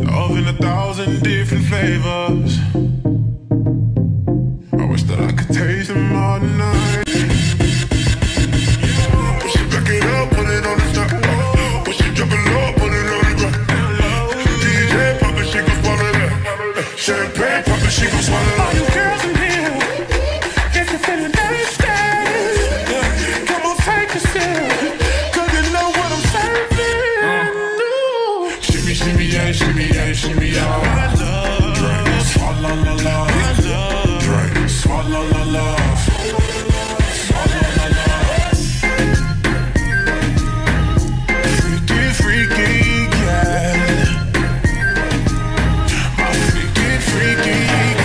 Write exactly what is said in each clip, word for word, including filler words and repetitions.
Love in a thousand different flavors. I wish that I could taste them all night. Push it back it up, put it on the top. Push it drop it low, put it on the ground. D J pop it, she gon' swallow that. Champagne pop it, she gon' swallow that. All you girls in here, if you're feeling thirsty, come on, take a sip. Shimmy, yeah, shimmy, yeah, shimmy, yeah. Drink, swallow, la, la. Drink, swallow, la, la. Swallow, la, la. Freaky, freaky, yeah. My freaky, freaky,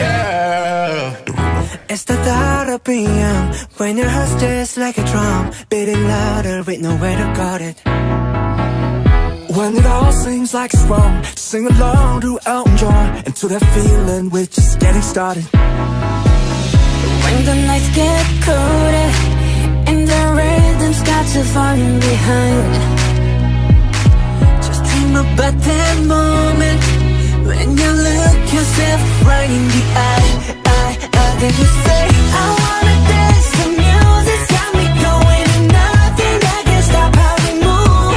yeah. It's the thought of being young when your heart's just like a drum, beating louder with nowhere to guard it. When it all seems like it's wrong, sing along to Elton John, and to that feeling we're just getting started. When the nights get colder and the rhythm's got you falling behind, just dream about that moment when you look yourself right in the eye, eye, eye. Then you say, I wanna dance, the music's got me going, and nothing that can stop how we move.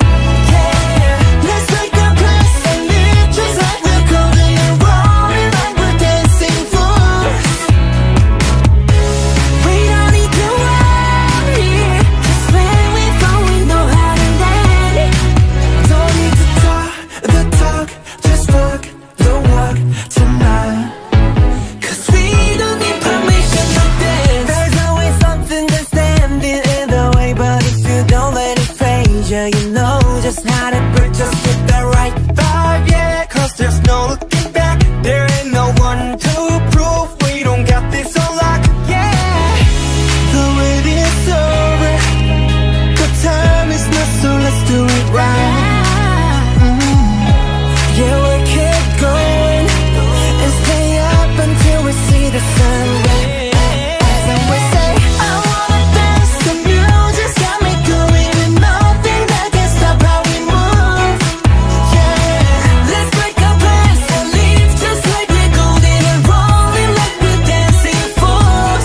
You know just how to bridge, just get the right vibe, yeah. Cause there's no looking back, there ain't no one to prove we don't got this on lock, yeah. The wait is over, the time is not, so let's do it right. Mm-hmm. Yeah, we'll keep going and stay up until we see the sun rise. And we say, I wanna dance, the music's got me going, and nothing that can stop how we move. Yeah, let's break our plans and leave just like we're golden and rolling like we're dancing fools.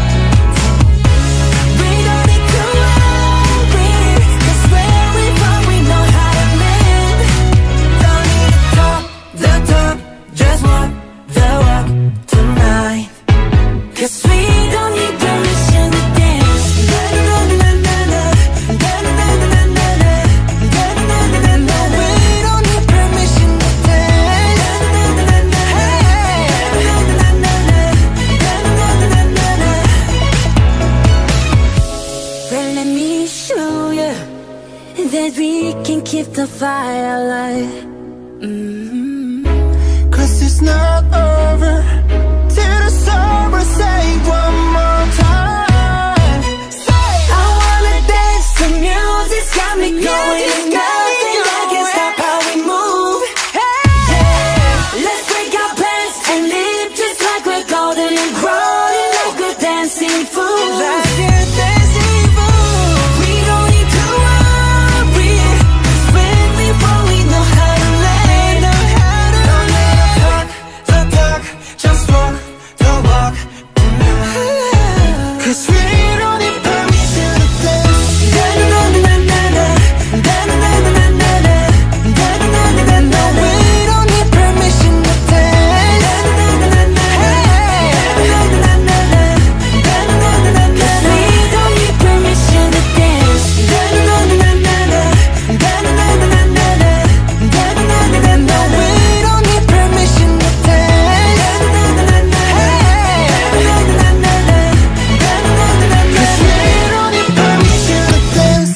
We don't need to worry, cause where we from we know how to live. Don't need to talk the talk, just walk the walk tonight. Cause we don't need permission to dance. Na-na-na-na-na-na, na-na-na-na-na-na, na-na-na-na-na-na. We don't need permission to dance. Na-na-na-na-na-na, hey. Na-na-na-na-na-na, na-na-na-na-na. Well, let me show you that we can keep the fire alive. Mm-hmm. Cause it's not over till the summer, say one more time. Say, I wanna dance, the music's got me going, and nothing that can stop how we move. Yeah, let's break our plans and live just like we're golden and growing like we're dancing fools. Like we're dancing fools. We don't need to worry, cause when we fall we know how to lay. Know how to Don't let us talk the talk, just walk the walk tonight. Cause we don't need permission to dance. Da-na-na-na-na-na, da-na-na-na-na-na, da-na-na-na-na-na. We don't need permission to dance. Da-na-na-na-na-na, hey. Da-na-na-na-na-na, da-na-na-na-na-na. We don't need permission to dance. Da-na-na-na-na-na, da-na-na-na-na-na, da-na-na-na-na-na. We don't need permission to dance. Da-na-na-na-na-na, hey. Da-na-na-na-na-na, da-na-na-na-na. Cause we don't need permission to dance.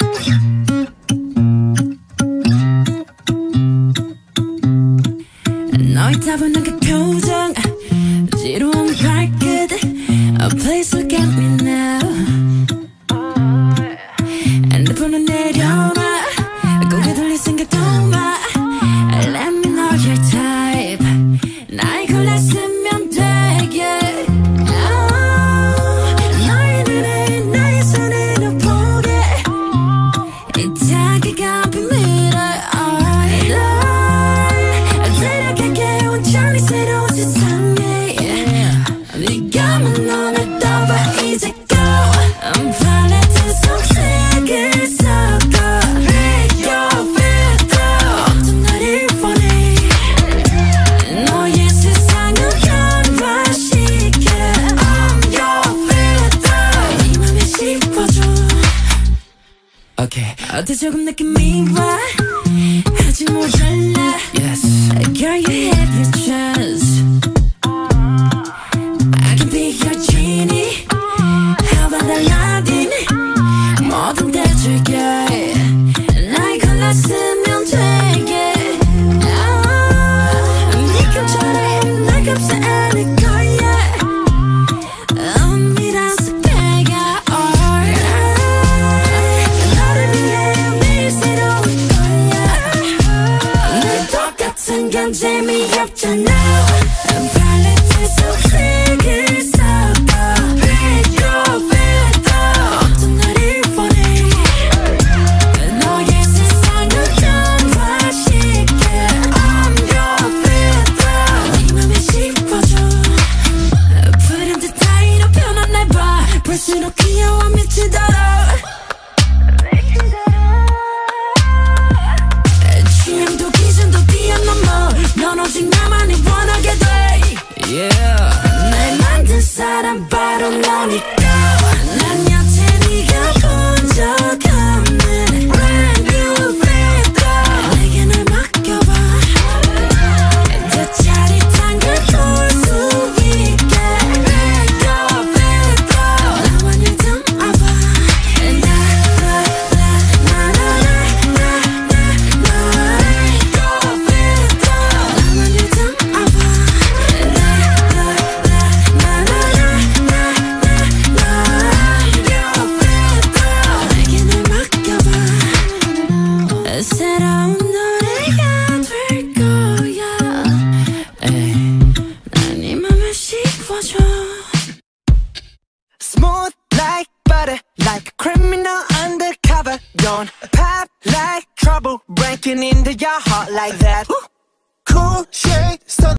너의 따분한 그 표정, 지루한 발끝, a place to get me now. 핸드폰을 내려놔, 고개 돌릴 생각도 마. Let me know your type, 날 골랐으면 돼, yeah. Oh, 너의 눈에 나의 손을 보게, 이 자기가 비밀을 알아. 어때 조금 느낌이 와 아직 모자라 Yes Girl you have your chance I can be your genie How about Aladdin 뭐든 대줄게 날 골랐으면 되게 네 깜짝에 날 감싸 안을 거야 은밀한 배가 너를 위해 매일 새로운 거야 늘 똑같은 건 재미없잖아 팔레트 속 색을 섞어 Pick your filter 어떤 날을 원해 너의 세상을 변화시켜 I'm your filter 네 맘에 씹어줘 푸른 듯하이로 변한 날 봐 볼수록 귀여워 미치도록 취향도 기준도 뛰어넘어 넌 오직 나만을 원하게 돼 Yeah 날 만든 사람 바로 너니까 난 여태 네가 본 적 없는 Brand new filter 내게 날 맡겨봐 더 짜릿한 걸 볼 수 있게 Pick your filter 나만을 담아봐 새로운 노래가 될 거야 난 네 맘을 씹어줘 Smooth like butter, like a criminal undercover. Don't pop like trouble, breaking into your heart like that. Cool shade, sun.